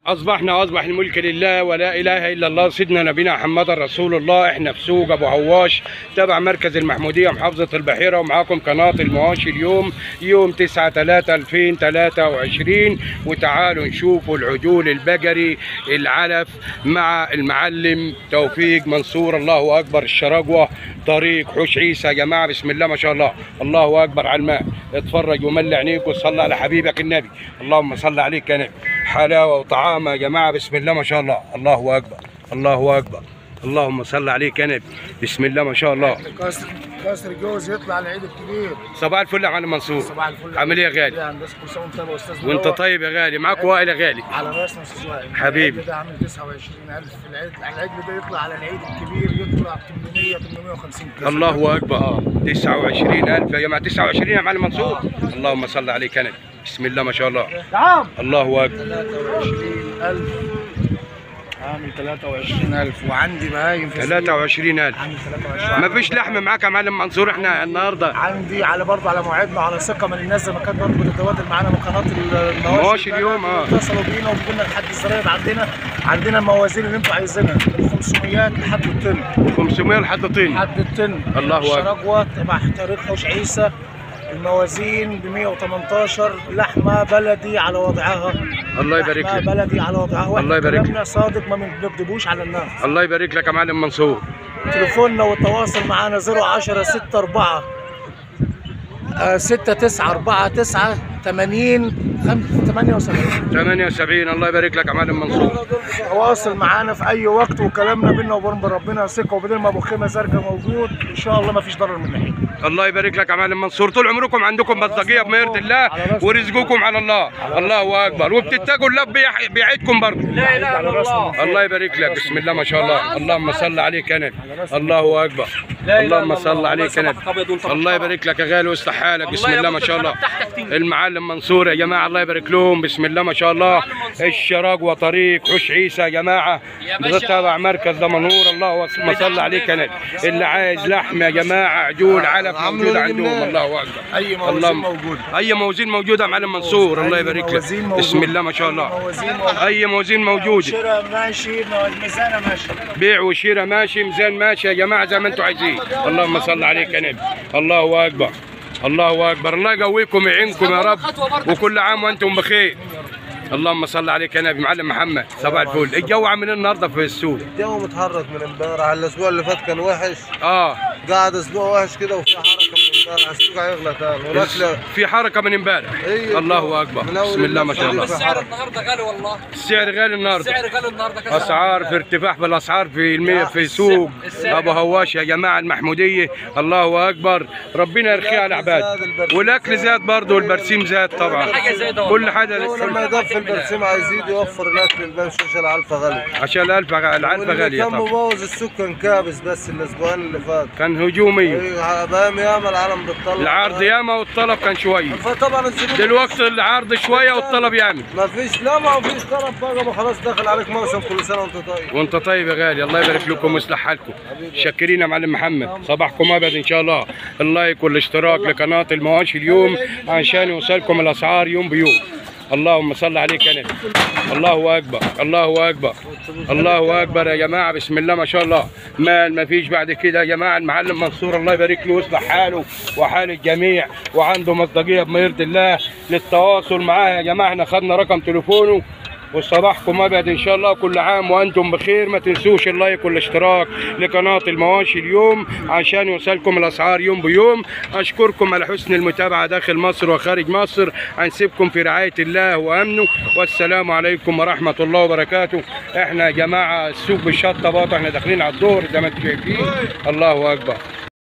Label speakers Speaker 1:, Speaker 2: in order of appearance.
Speaker 1: أصبح الملك لله ولا إله إلا الله سيدنا نبينا محمد رسول الله. إحنا في سوق أبو هواش تبع مركز المحمودية محافظة البحيرة، ومعاكم قناة المواشي. اليوم يوم 9/3/2023، وتعالوا نشوفوا العجول البقري العلف مع المعلم توفيق منصور. الله أكبر. الشراقوة طريق حوش عيسى يا جماعة، بسم الله ما شاء الله. الله أكبر على الماء. اتفرج وملي عينيك وصلي على حبيبك النبي. اللهم صل عليك يا نبي. حلاوة وطعامة يا جماعة، بسم الله ما شاء الله. الله أكبر الله أكبر. اللهم صل عليك يا نبي. بسم الله ما شاء الله.
Speaker 2: كسر جوز يطلع العيد الكبير.
Speaker 1: صباح الفل يا معلم منصور.
Speaker 2: صباح الفل.
Speaker 1: عامل ايه يا غالي؟ وانت طيب يا غالي. معاك وائل يا غالي.
Speaker 2: على راسنا يا استاذ وائل.
Speaker 1: حبيبي.
Speaker 2: ده عامل 29,000 في العيد. العجل ده يطلع على العيد الكبير يطلع 850 كسر.
Speaker 1: الله اكبر. 29,000 يا جماعه. 29 يا معلم منصور. اللهم صل عليك يا نبي. بسم الله ما شاء الله.
Speaker 2: نعم.
Speaker 1: الله اكبر.
Speaker 2: 23,000 عامل 23,000. وعندي بهايم في
Speaker 1: 23,000.
Speaker 2: عامل 23,000.
Speaker 1: ما فيش لحم معاك يا معلم منصور احنا النهارده؟
Speaker 2: عندي على برضه على موعدنا وعلى ثقه من الناس زي ما كانت برضه بتتواصل معانا من قناه
Speaker 1: المواشي اليوم.
Speaker 2: اتصلوا بينا وبيقولوا لنا لحد الزراير عندنا الموازين اللي انتوا عايزينها من 500 لحد الطن.
Speaker 1: 500 لحد الطن.
Speaker 2: لحد الطن.
Speaker 1: الله اكبر.
Speaker 2: الشراقوة تبع طريق حوش عيسى. الموازين ب 118. لحمه بلدي على وضعها.
Speaker 1: الله يبارك لك.
Speaker 2: بلدي على وضعها.
Speaker 1: الله يبارك لك.
Speaker 2: كلامنا صادق ما بنكذبوش على الناس.
Speaker 1: الله يبارك لك يا معلم منصور.
Speaker 2: تليفوننا والتواصل معنا 010 64 6949 80 78.
Speaker 1: الله يبارك لك يا معلم منصور.
Speaker 2: تواصل معانا في اي وقت، وكلامنا بينا وبين ربنا ثقه، وبدل ما ابو خيمه زرقاء موجود ان شاء الله ما فيش ضرر من ناحيه.
Speaker 1: الله يبارك لك يا معلم منصور. طول عمركم عندكم مصداقيه بميرة الله ورزقكم على الله. الله اكبر. وبتتقوا الله بيعيدكم برضه.
Speaker 2: لا اله الا الله.
Speaker 1: الله يبارك لك. بسم الله ما شاء الله. اللهم صل عليك يا نبي. الله اكبر. اللهم صل عليك يا نبي. الله يبارك لك يا غالي ويصلح حالك. بسم الله ما شاء الله. المعلم منصور يا جماعه الله يبارك لهم. بسم الله ما شاء الله. الشراقوة طريق حوش عيسى يا جماعه تبع مركز دمنهور. اللهم صل عليك يا نبي. اللي عايز لحم يا جماعه عجول علف موجود عندهم. الله اكبر.
Speaker 2: اي موازين موجود.
Speaker 1: اي موازين موجوده يا معلم منصور. الله يبارك لك. بسم الله ما شاء الله. اي موازين موجوده.
Speaker 2: شراء ماشي، ميزانه ماشي.
Speaker 1: بيع وشراء ماشي، ميزان ماشي يا جماعه زي ما انتم عايزين. اللهم صل عليك يا نبي. الله اكبر. الله اكبر. الله يقويكم ويعينكم يا رب، وكل عام وانتم بخير. اللهم صل عليك يا نبي. معلم محمد صباح الفل. الجو عامل ايه النهارده في السوق؟
Speaker 3: الجو متحرك من امبارح. الاسبوع اللي فات كان وحش. قاعد اسبوع وحش كده، وفي حركه من امبارح. السوق هيغلى تاني والاكل
Speaker 1: في حركه من امبارح. الله اكبر. بسم الله ما شاء الله.
Speaker 4: السعر النهارده غالي والله.
Speaker 1: السعر غالي النهارده.
Speaker 4: السعر غالي النهارده.
Speaker 1: اسعار في ارتفاع في الاسعار في سوق ابو هواش يا جماعه المحموديه. الله اكبر. ربنا يرخيه على عباده. والاكل زاد برضه، والبرسيم زاد طبعا. كل حاجه.
Speaker 3: لما يضاف البرسيم عايزيد يوفر الاكل البنش عشان العلفه غاليه.
Speaker 1: عشان العلفه غاليه
Speaker 3: طبعا. كان مبوظ السوق كان كابس بس الاسبوعين اللي فات.
Speaker 1: كان هجومي.
Speaker 3: بقى ياما العالم بتطلب.
Speaker 1: العرض ياما والطلب كان شويه.
Speaker 3: فطبعا
Speaker 1: دلوقتي العرض شويه والطلب ياما.
Speaker 3: ما فيش. لا ما فيش طلب بقى. خلاص داخل عليك موسم. كل سنه وانت طيب.
Speaker 1: وانت طيب يا غالي. الله يبارك لكم ويصلح حالكم. شاكرين يا معلم محمد. صباحكم ابد ان شاء الله. اللايك والاشتراك لقناه المواشي اليوم عشان يوصلكم الاسعار يوم بيوم. اللهم صل عليك يا نبي. الله اكبر. الله اكبر. الله اكبر يا جماعه. بسم الله ما شاء الله. مال ما فيش بعد كده يا جماعه. المعلم منصور الله يبارك له ويصلح حاله وحال الجميع، وعنده مصداقيه بميرة الله. للتواصل معاه يا جماعه احنا خدنا رقم تليفونه. وصباحكم ابد ان شاء الله. كل عام وانتم بخير. ما تنسوش اللايك والاشتراك لقناه المواشي اليوم عشان يوصلكم الاسعار يوم بيوم. اشكركم على حسن المتابعه داخل مصر وخارج مصر. هنسيبكم في رعايه الله وامنه، والسلام عليكم ورحمه الله وبركاته. احنا يا جماعه السوق بالشطه احنا داخلين على الظهر زي ما انتم شايفين. الله اكبر.